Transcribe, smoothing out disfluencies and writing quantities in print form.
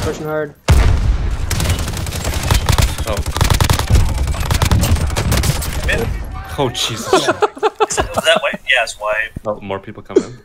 Pushing hard. Oh. Mid. Oh Jesus. Was that way? Yeah, it's wide. Oh, more people come in.